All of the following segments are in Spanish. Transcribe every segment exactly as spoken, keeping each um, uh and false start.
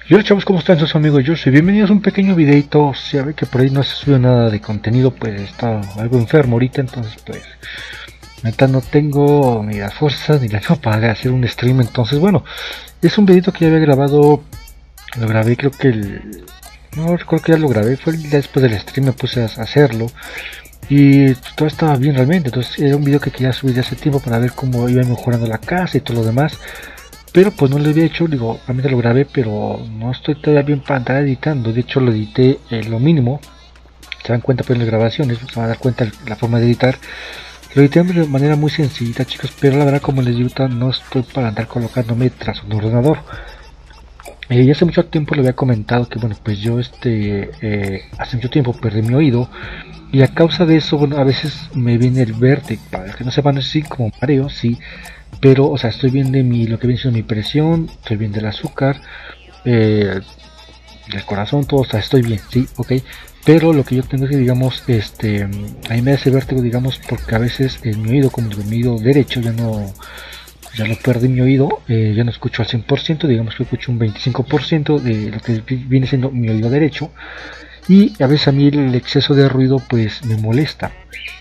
Y hola chavos, ¿cómo están sus amigos? Yo soy bienvenidos a un pequeño videito. Si ya ve que por ahí no se sube nada de contenido, pues está algo enfermo ahorita, entonces pues neta no tengo ni las fuerzas ni la no para hacer un stream. Entonces bueno, es un videito que ya había grabado, lo grabé creo que el... no recuerdo que ya lo grabé, fue el día después del stream me puse a hacerlo y todo estaba bien realmente. Entonces era un video que quería subir de hace tiempo para ver cómo iba mejorando la casa y todo lo demás. Pero pues no lo había hecho, digo, realmente lo grabé, pero no estoy todavía en pantalla editando. De hecho lo edité eh, lo mínimo. Se dan cuenta pues en las grabaciones, se van a dar cuenta la forma de editar. Lo edité de manera muy sencillita, chicos, pero la verdad, como les digo, no estoy para andar colocándome tras un ordenador. Eh, ya hace mucho tiempo lo había comentado que bueno, pues yo este eh, hace mucho tiempo perdí mi oído. Y a causa de eso, bueno, a veces me viene el vértigo, para los que no sepan, así como mareo, sí. Pero, o sea, estoy bien de mi, lo que viene siendo mi presión, estoy bien del azúcar, eh, del corazón, todo, o sea, estoy bien, sí, ok. Pero lo que yo tengo es que, digamos, este, a mí me hace vértigo, digamos, porque a veces en mi oído, como digo, mi oído derecho, ya no, ya no perdí mi oído, eh, ya no escucho al cien por ciento, digamos que escucho un veinticinco por ciento de lo que viene siendo mi oído derecho. Y a veces a mí el exceso de ruido, pues, me molesta.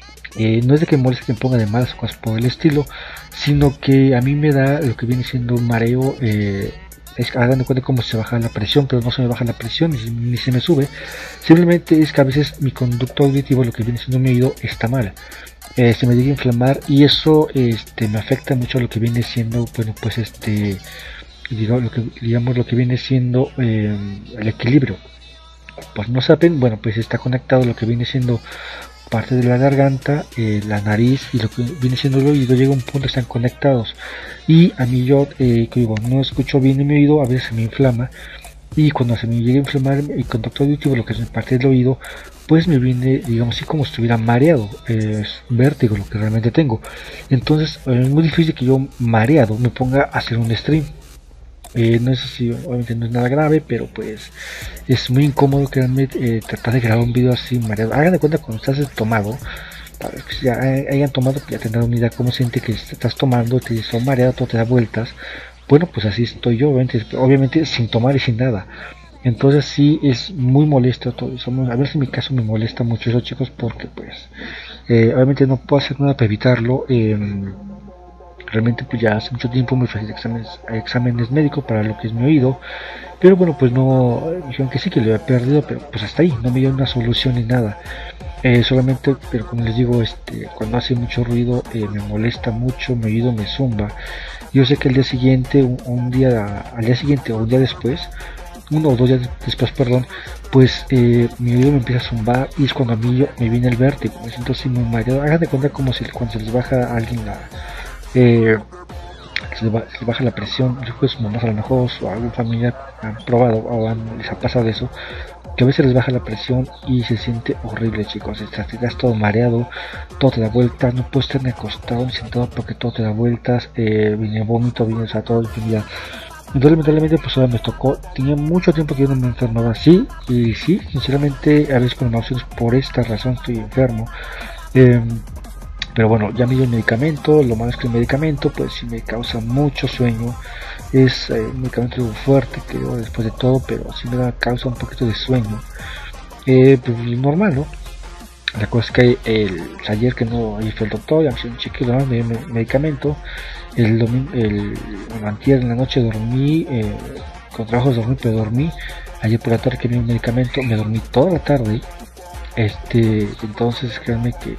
Eh, no es de que me moleste que me ponga de malas o cosas por el estilo, sino que a mí me da lo que viene siendo un mareo. Eh, es hagan de cuenta como se baja la presión, pero no se me baja la presión ni, ni se me sube. Simplemente es que a veces mi conducto auditivo, lo que viene siendo mi oído, está mal. Eh, se me llega a inflamar y eso este, me afecta mucho a lo que viene siendo, bueno, pues este, digo, lo que, digamos lo que viene siendo eh, el equilibrio. Pues no saben, bueno, pues está conectado lo que viene siendo parte de la garganta, eh, la nariz y lo que viene siendo el oído. Llega un punto, están conectados y a mí yo eh, que digo, no escucho bien en mi oído, a veces se me inflama y cuando se me llega a inflamar el contacto auditivo, lo que es parte del oído, pues me viene, digamos así, como si estuviera mareado, eh, es vértigo lo que realmente tengo. Entonces eh, es muy difícil que yo mareado me ponga a hacer un stream. Eh, no es así, obviamente no es nada grave, pero pues es muy incómodo que eh, tratar de grabar un video así mareado. Hagan de cuenta cuando estás tomado, para que ya hayan tomado, que ya tendrán una idea cómo siente que estás tomando, te estás mareado, todo te da vueltas. Bueno, pues así estoy yo, obviamente, obviamente sin tomar y sin nada. Entonces sí es muy molesto todo eso. A ver si en mi caso me molesta mucho eso, chicos, porque pues eh, obviamente no puedo hacer nada para evitarlo. Eh, Realmente pues ya hace mucho tiempo me fui a exámenes, a exámenes médicos para lo que es mi oído, pero bueno, pues no, dijeron que sí, que lo había perdido, pero pues hasta ahí, no me dio una solución ni nada. Eh, solamente, pero como les digo, este, cuando hace mucho ruido eh, me molesta mucho, mi oído me zumba. Yo sé que el día siguiente, un, un día, al día siguiente o un día después, uno o dos días después, perdón, pues eh, mi oído me empieza a zumbar y es cuando a mí yo, me viene el vértigo, me siento así muy mareado. Hagan de cuenta como si cuando se les baja a alguien la... Eh, se, le se le baja la presión. Yo creo que sus mamás a lo mejor o algún familiar han probado o han, les ha pasado eso, que a veces les baja la presión y se siente horrible, chicos. Estás, estás todo mareado, todo te da vueltas, no puedes estar ni acostado ni sentado porque todo te da vueltas, eh, viene vómito, viene, o sea, todo el día. Entonces lamentablemente pues ahora me tocó, tenía mucho tiempo que yo no me enfermaba así, y sí, sinceramente a veces con náuseas por esta razón estoy enfermo. eh, Pero bueno, ya me dio el medicamento. Lo malo es que el medicamento pues sí me causa mucho sueño. Es eh, un medicamento fuerte, creo, después de todo, pero sí me da, causa un poquito de sueño. Eh, pues normal, ¿no? La cosa es que el ayer que no, ahí fue el doctor, ya me hizo un chequeo, me dio el medicamento. El domingo, el, el antier en la noche dormí, eh, con trabajos dormí, pero dormí. Ayer por la tarde que me dio el medicamento, me dormí toda la tarde. Este, entonces créanme que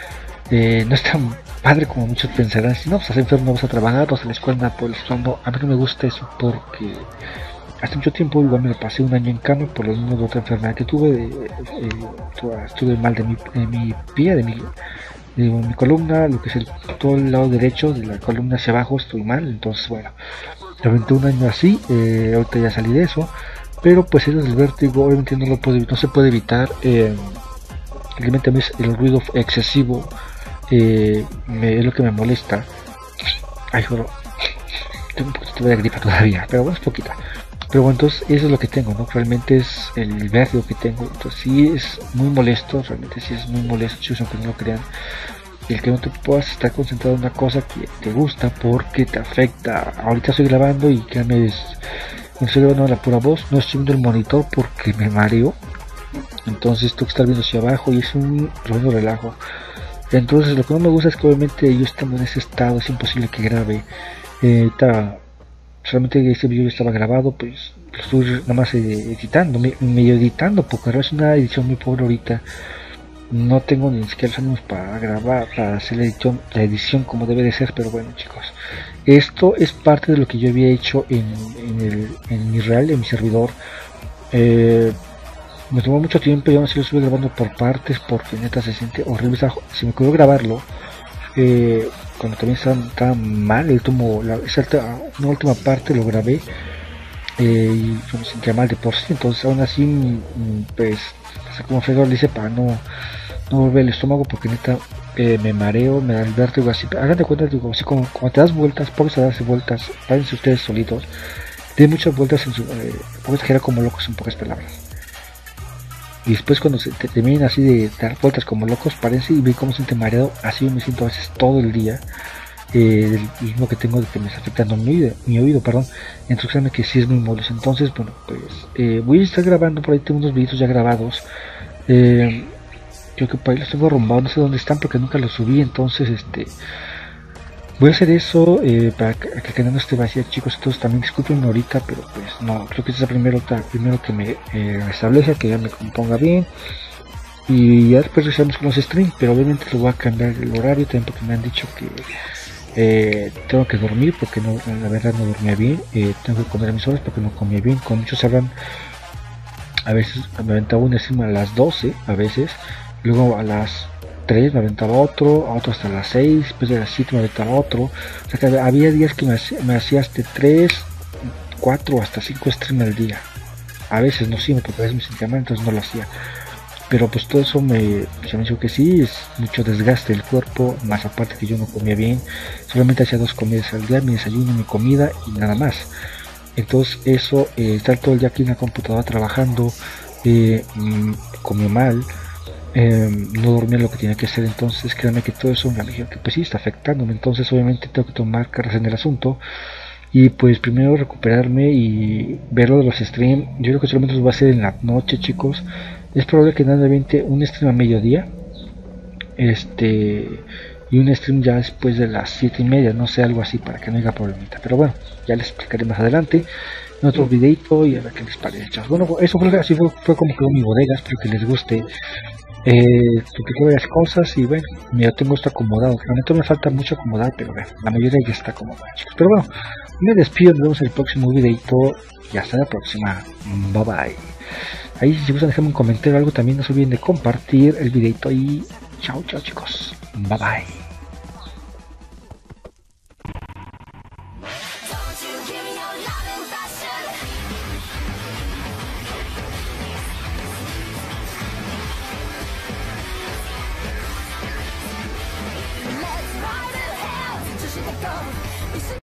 Eh, no es tan padre como muchos pensarán. Si no, pues estás enfermo, no vas a trabajar, vas a la escuela, nada por el fondo. A mí no me gusta eso porque hace mucho tiempo igual me lo pasé un año en cama por lo mismo de otra enfermedad que tuve. Eh, eh, estuve mal de mi, de mi pie, de mi, de mi columna, lo que es el, todo el lado derecho de la columna hacia abajo, estoy mal. Entonces, bueno, aventé un año así. Eh, ahorita ya salí de eso, pero pues eso es el vértigo. Obviamente no lo puedo, no se puede evitar. Eh, simplemente a mí es el ruido excesivo. Eh, me, es lo que me molesta. Ay, juro, tengo un poquito de gripa todavía, pero bueno, es poquita. Pero bueno, entonces eso es lo que tengo, ¿no? Realmente es el vértigo que tengo. Entonces sí es muy molesto, realmente sí es muy molesto, chicos, aunque no lo crean. El que no te puedas estar concentrado en una cosa que te gusta porque te afecta. Ahorita estoy grabando y créanme, es, estoy grabando la pura voz, no estoy viendo el monitor porque me mareo. Entonces tengo que estar viendo hacia abajo y es un tremendo relajo. Entonces lo que no me gusta es que obviamente yo estando en ese estado es imposible que grabe. Eh, está, solamente este video ya estaba grabado, pues lo estoy nada más eh, editando, me, medio editando, porque es una edición muy pobre ahorita. No tengo ni siquiera los ánimos para grabar, para hacer la edición, la edición como debe de ser, pero bueno chicos, esto es parte de lo que yo había hecho en, en, el, en mi real, en mi servidor. Eh, me tomó mucho tiempo y aún así lo estuve grabando por partes porque neta se siente horrible. Se me ocurrió grabarlo eh, cuando también estaba, estaba mal el tomo, la, esa una última parte lo grabé eh, y me sentía mal de por sí. Entonces aún así pues como fregado le hice para no, no volver el estómago porque neta eh, me mareo, me da el vértigo así. Hagan de cuenta, digo, así como, como te das vueltas, pónganse a darse vueltas, párense ustedes solitos, den muchas vueltas en su, eh, pónganse a girar como locos en pocas palabras. Y después cuando se te terminen así de dar vueltas como locos, párense y ven cómo se siente mareado. Así yo me siento a veces todo el día. Eh, el mismo que tengo de que me está afectando mi oído, mi oído perdón. Entonces créanme que sí es muy molesto. Entonces bueno, pues eh, voy a estar grabando por ahí, tengo unos videos ya grabados. Eh, creo que por ahí los tengo arrumbados, no sé dónde están porque nunca los subí. Entonces este voy a hacer eso eh, para que, que el canal no esté vacío, chicos. Entonces también discúlpenme ahorita, pero pues no, creo que este es el primero, primero que me eh, restablezca, que ya me componga bien. Y ya después regresamos con los streams, pero obviamente lo voy a cambiar el horario también porque me han dicho que eh, tengo que dormir porque no, la verdad no dormía bien. Eh, tengo que comer a mis horas porque no comía bien. Con muchos hablan, a veces me aventaba un stream a las doce, a veces, luego a las tres me aventaba otro, a otro hasta las seis, después de las siete me aventaba otro. O sea que había días que me hacía, me hacía hasta tres, cuatro, hasta cinco streams al día. A veces no siempre, porque a veces me sentía mal, entonces no lo hacía. Pero pues todo eso me, se me dijo que sí, es mucho desgaste del cuerpo, más aparte que yo no comía bien, solamente hacía dos comidas al día, mi desayuno, mi comida y nada más. Entonces eso, eh, estar todo el día aquí en la computadora trabajando, eh, mmm, comí mal, eh, no dormía lo que tenía que hacer. Entonces créanme que todo eso me dijo que pues sí está afectándome. Entonces obviamente tengo que tomar cartas en el asunto y pues primero recuperarme y verlo de los streams. Yo creo que solamente los voy a hacer en la noche, chicos. Es probable que nada aviente un stream a mediodía, este y un stream ya después de las siete y media, no sé, algo así, para que no haya problemita. Pero bueno, ya les explicaré más adelante en otro videito y a ver qué les parece, chavos. Bueno, eso fue así, fue, fue como quedó mi bodega. Espero que les guste, eh, porque tengo varias cosas y bueno, ya tengo esto acomodado. Realmente me falta mucho acomodar, pero bueno, la mayoría ya está acomodada, chicos. Pero bueno, me despido, nos vemos en el próximo videito y hasta la próxima. Bye bye. Ahí si gustan dejarme un comentario o algo, también no se olviden de compartir el videito y chao chao chicos, bye bye.